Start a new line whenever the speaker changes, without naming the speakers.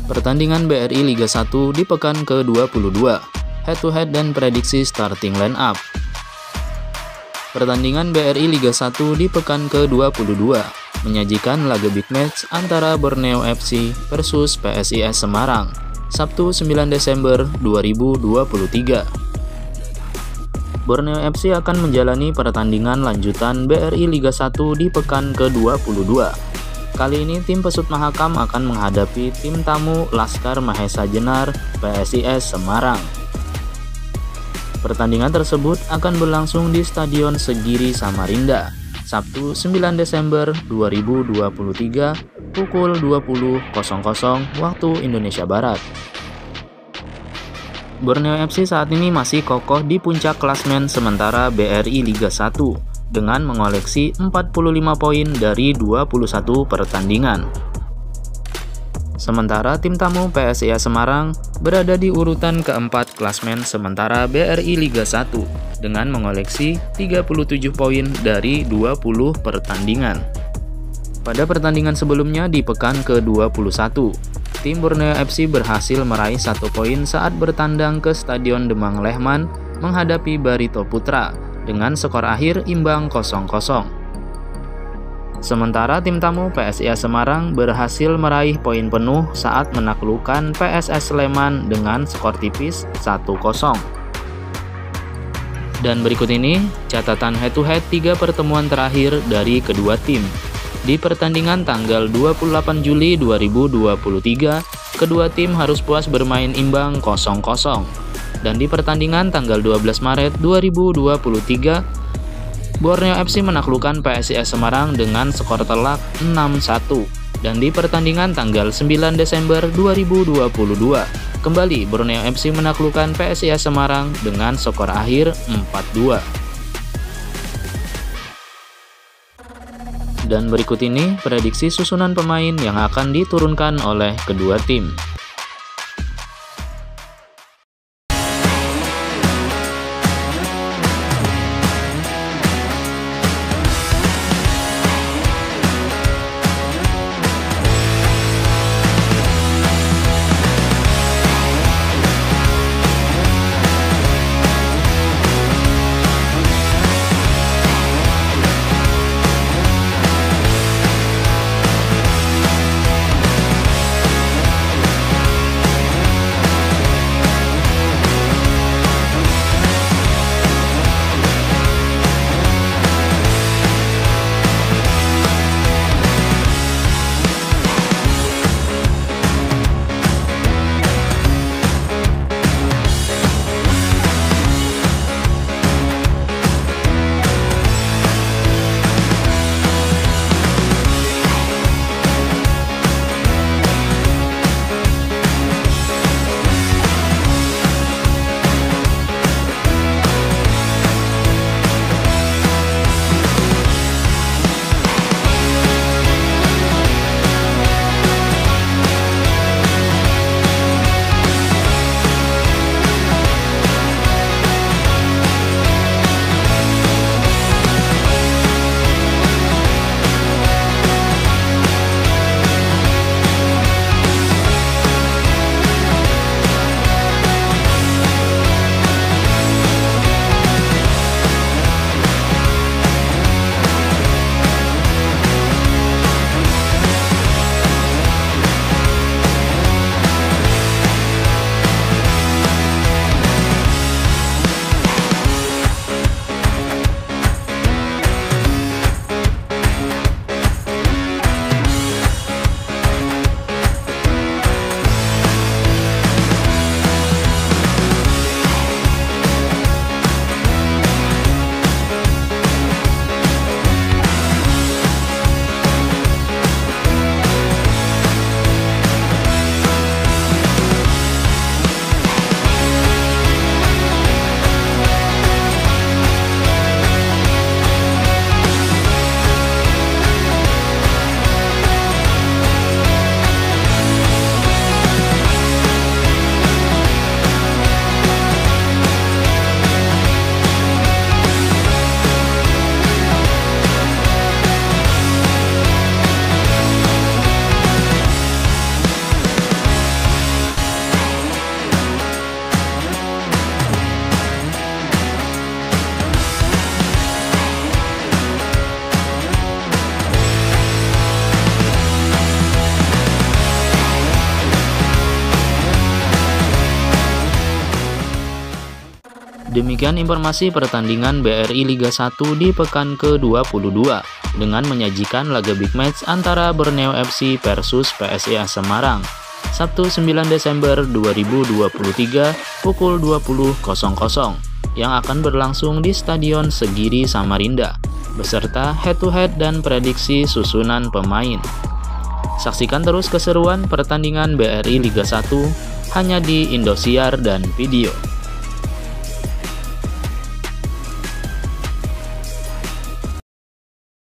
Pertandingan BRI Liga 1 di pekan ke-22, head-to-head dan prediksi starting line-up. Pertandingan BRI Liga 1 di pekan ke-22 menyajikan laga big match antara Borneo FC versus PSIS Semarang, Sabtu 9 Desember 2023. Borneo FC akan menjalani pertandingan lanjutan BRI Liga 1 di pekan ke-22. Kali ini tim Pesut Mahakam akan menghadapi tim tamu Laskar Mahesa Jenar PSIS Semarang. Pertandingan tersebut akan berlangsung di Stadion Segiri Samarinda, Sabtu 9 Desember 2023 pukul 20.00 waktu Indonesia Barat. Borneo FC saat ini masih kokoh di puncak klasmen sementara BRI Liga 1 dengan mengoleksi 45 poin dari 21 pertandingan. Sementara tim tamu PSIS Semarang berada di urutan keempat klasmen sementara BRI Liga 1 dengan mengoleksi 37 poin dari 20 pertandingan. Pada pertandingan sebelumnya di pekan ke-21, tim Borneo FC berhasil meraih 1 poin saat bertandang ke Stadion Demang Lehman menghadapi Barito Putra dengan skor akhir imbang 0-0. Sementara tim tamu PSIS Semarang berhasil meraih poin penuh saat menaklukkan PSS Sleman dengan skor tipis 1-0. Dan berikut ini catatan head-to-head 3 pertemuan terakhir dari kedua tim. Di pertandingan tanggal 28 Juli 2023, kedua tim harus puas bermain imbang 0-0. Dan di pertandingan tanggal 12 Maret 2023, Borneo FC menaklukkan PSIS Semarang dengan skor telak 6-1. Dan di pertandingan tanggal 9 Desember 2022, kembali Borneo FC menaklukkan PSIS Semarang dengan skor akhir 4-2. Dan berikut ini prediksi susunan pemain yang akan diturunkan oleh kedua tim. Demikian informasi pertandingan BRI Liga 1 di pekan ke-22 dengan menyajikan laga big match antara Borneo FC versus PSIS Semarang, Sabtu 9 Desember 2023 pukul 20.00 yang akan berlangsung di Stadion Segiri Samarinda, beserta head-to-head dan prediksi susunan pemain. Saksikan terus keseruan pertandingan BRI Liga 1 hanya di Indosiar dan Video.